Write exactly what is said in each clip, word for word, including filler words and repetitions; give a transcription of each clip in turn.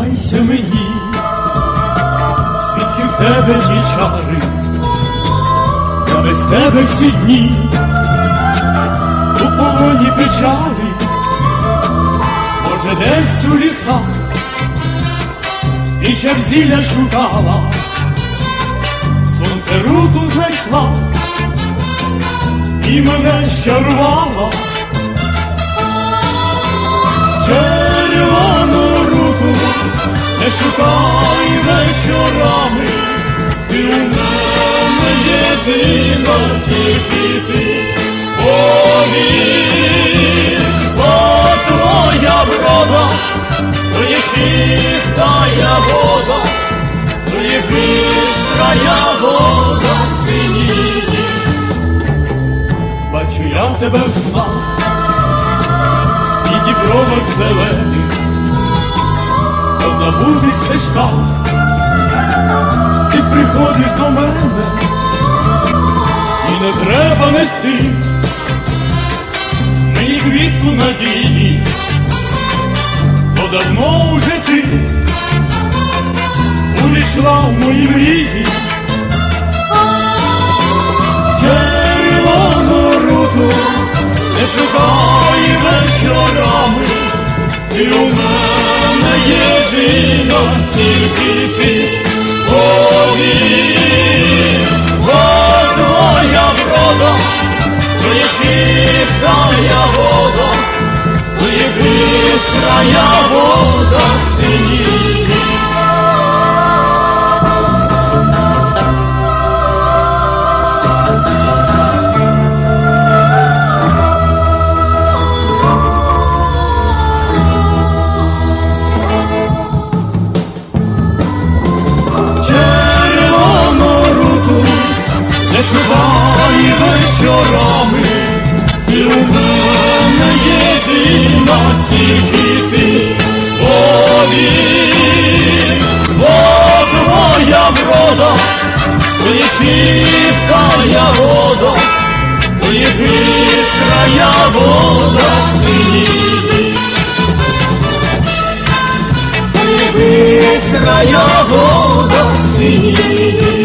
Зізнайся мені, звідки в тебе ті чари, я без тебе всі дні у полоні печалі, може десь у лісах і ще б зілля шукала, сонце руту знайшла і мене щарувала. Червону руту не шукай вечорами, ти у мене єдина, тільки ти. Повір, бо твоя врода, то є чистая вода, то є бистрая вода синіє. Бачу я тебе в снах і дібровок зелених, по забутих стежках ти приходиш до мене, і не треба нести мені квітку надії, бо давно уже ти увійшла в мої мрії. Червону руту не шукай вечорами, ти у мене єдина, тільки ти. Повір, бо твоя врода, то є чистая вода, то є бистрая вода синіє. Не шукай вечорами, ти у мене єдина, тільки ти. Повір, бо твоя врода, то є чистая вода, то є бистрая вода синіє. То є бистрая вода синіє.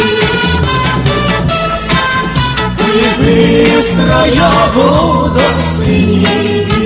Быстрая вода синяя.